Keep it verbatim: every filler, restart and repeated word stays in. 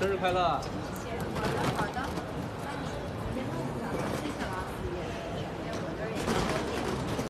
生日快乐！ 谢谢，好的好的。